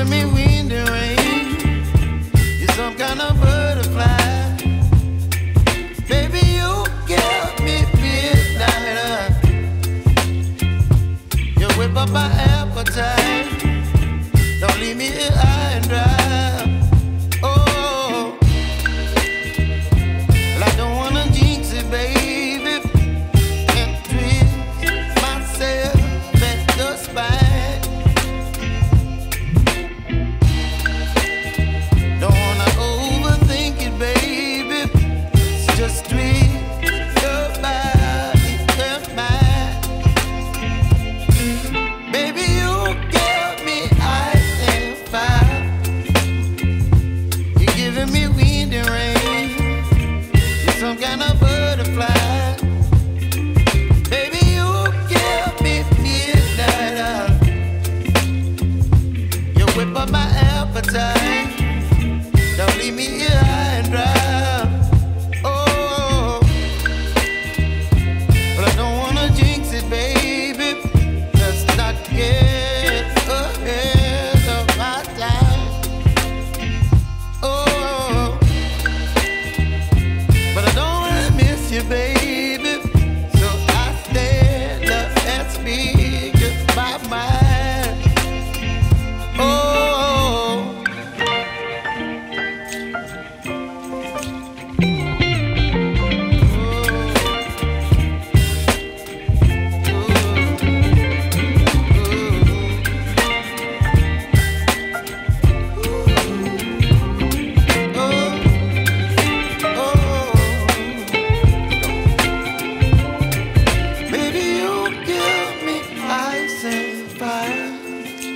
giving me wind and rain. You're some kind of butterfly. Baby, you give me midnight. You whip up my appetite. Don't leave me here high and dry. Oh, well, I don't wanna jinx it, baby, and twist myself at the spine. Don't wanna overthink it, baby. It's just twist your body and mine. Baby, you give me ice and fire. You're giving me wind and rain. You're some kind of butterfly. Baby, you give me midnight. You whip up my appetite. Don't leave me here high and dry. Oh, but I don't wanna jinx it, baby. Let's not get ahead of my time. Oh, but I don't wanna miss you, baby. So I stand up and speak just my mind. Oh.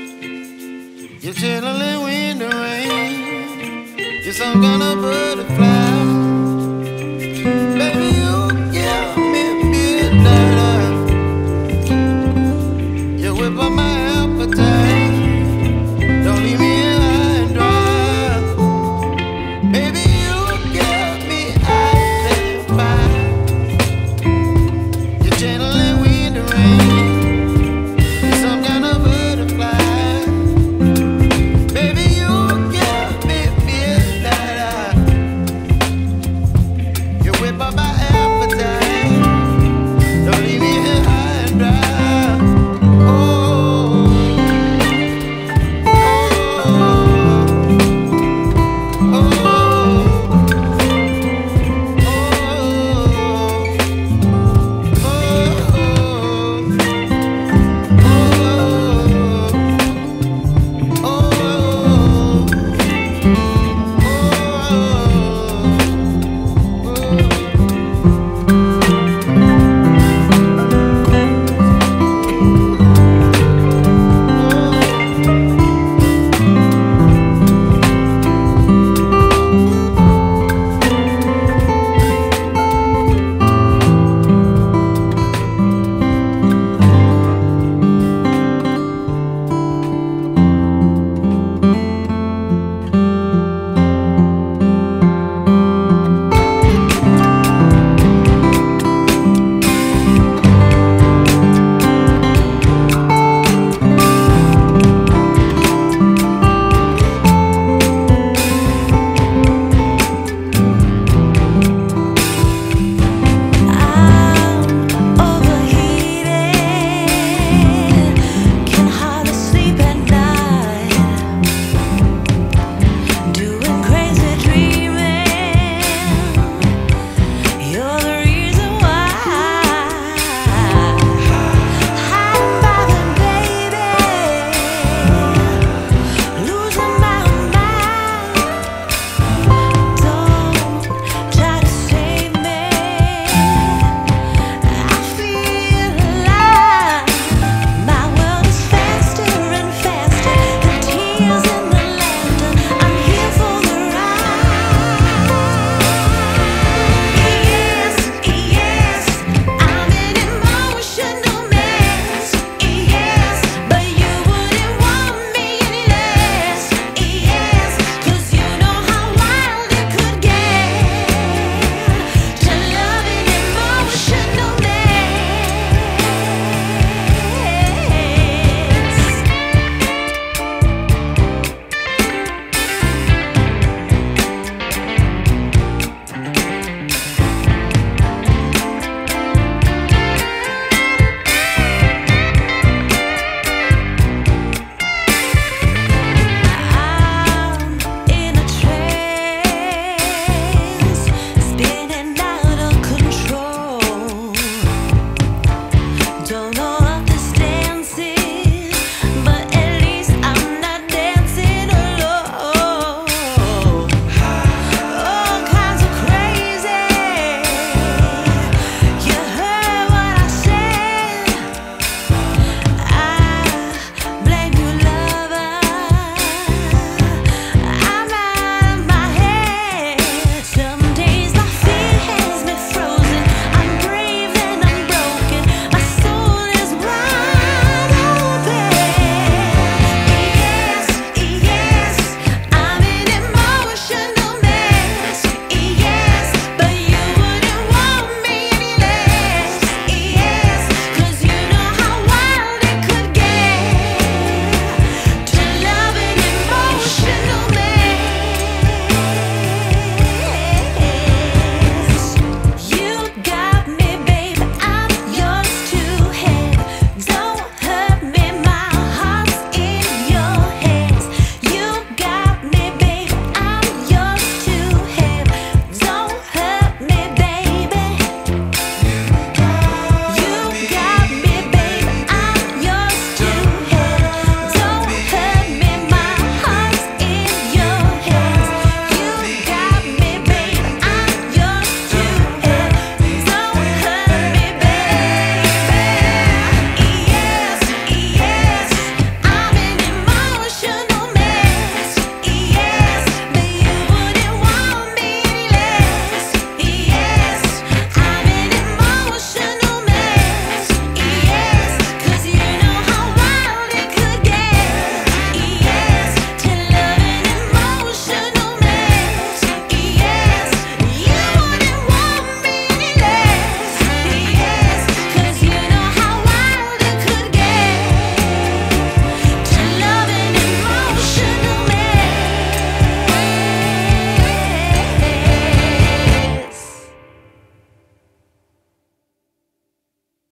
You're chilling in wind and rain. You're some kind of butterfly.